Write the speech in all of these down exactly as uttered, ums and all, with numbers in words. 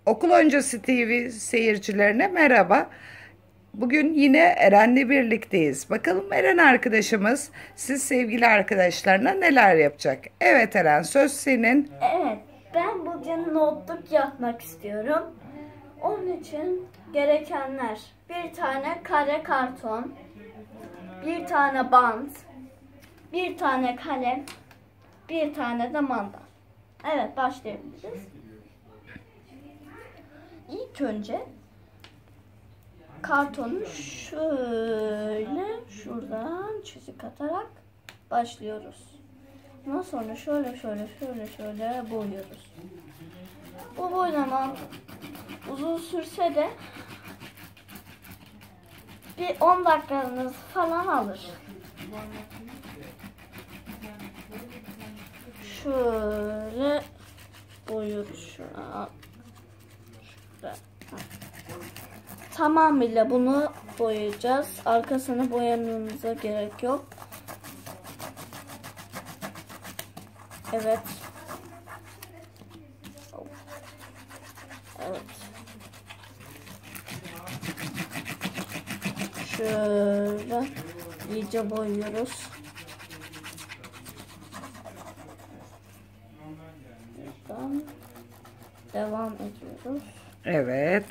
Okul Öncesi T V seyircilerine merhaba. Bugün yine Eren'le birlikteyiz. Bakalım Eren arkadaşımız siz sevgili arkadaşlarına neler yapacak? Evet Eren, söz senin. Evet, ben bugün notluk yapmak istiyorum. Onun için gerekenler: bir tane kare karton, bir tane bant, bir tane kalem, bir tane de mandal. Evet, başlayabiliriz. İlk önce kartonu şöyle şuradan çizik atarak başlıyoruz. Ondan sonra şöyle şöyle şöyle şöyle boyuyoruz. Bu boyama uzun sürse de bir on dakikanız falan alır. Şöyle boyuyoruz şuna. Şurada. Tamamıyla bunu boyayacağız. Arkasını boyamamıza gerek yok. Evet. Evet. Şöyle iyice boyuyoruz. Buradan devam ediyoruz. Evet.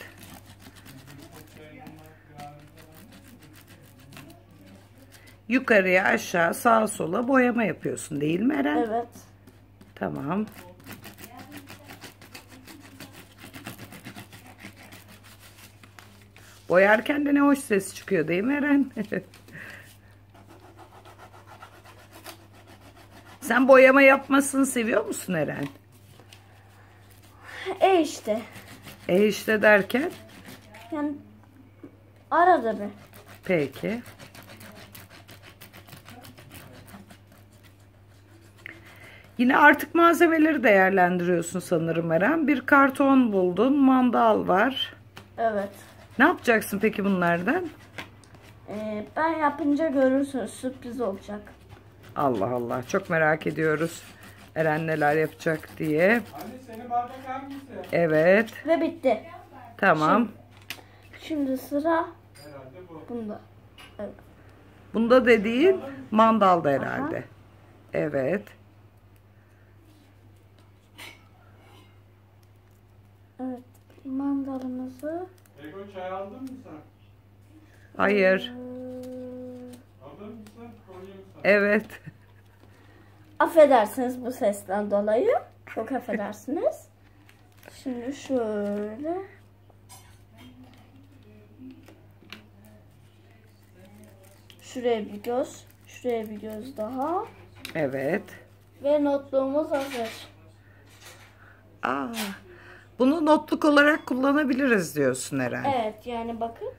Yukarıya aşağı sağa sola boyama yapıyorsun değil mi Eren? Evet. Tamam. Boyarken de ne hoş ses çıkıyor değil mi Eren? Sen boyama yapmasını seviyor musun Eren? E işte. E işte derken? Yani arada bir. Peki. Yine artık malzemeleri değerlendiriyorsun sanırım Eren. Bir karton buldun, mandal var. Evet. Ne yapacaksın peki bunlardan? Ee, ben yapınca görürsünüz, sürpriz olacak. Allah Allah, çok merak ediyoruz Eren neler yapacak diye. Anne senin bardak hangisi? Evet. Ve bitti. Tamam. Şimdi, şimdi sıra Herhalde bu. bunda. Evet. Bunda dediğin mandalda herhalde. Aha. Evet. Evet. Mandalımızı. Ego çay aldın mı sen? Hayır. Ee, Aldın mı sen? Koyayım sana. Evet. affedersiniz bu sesten dolayı. Çok affedersiniz. Şimdi şöyle. Şuraya bir göz. Şuraya bir göz daha. Evet. Ve notluğumuz hazır. Aa, bunu notluk olarak kullanabiliriz diyorsun Eren. Evet, yani bakın.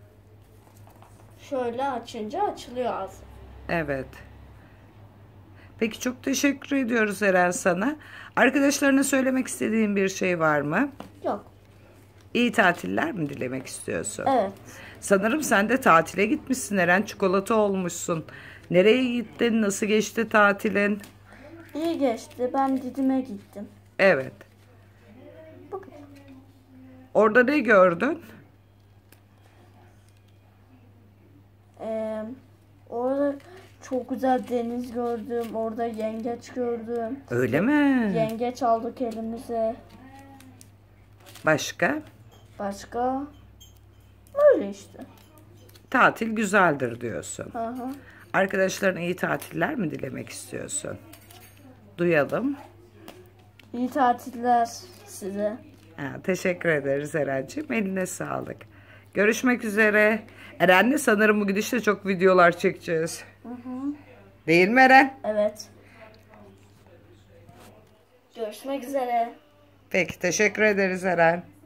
Şöyle açınca açılıyor ağzı. Evet. Peki çok teşekkür ediyoruz Eren sana. Arkadaşlarına söylemek istediğin bir şey var mı? Yok. İyi tatiller mi dilemek istiyorsun? Evet. Sanırım sen de tatile gitmişsin Eren. Çikolata olmuşsun. Nereye gittin? Nasıl geçti tatilin? İyi geçti. Ben Didim'e gittim. Evet. Bakın. Orada ne gördün? Ee, orada çok güzel deniz gördüm. Orada yengeç gördüm. Öyle mi? Yengeç aldık elimize. Başka? Başka? Öyle işte. Tatil güzeldir diyorsun. Hı hı. Arkadaşlarına iyi tatiller mi dilemek istiyorsun? Duyalım. İyi tatiller size. Ha, teşekkür ederiz Eren'ciğim. Eline sağlık. Görüşmek üzere. Eren'le sanırım bu gidişle çok videolar çekeceğiz. Hı hı. Değil mi Eren? Evet. Görüşmek üzere. Peki teşekkür ederiz Eren.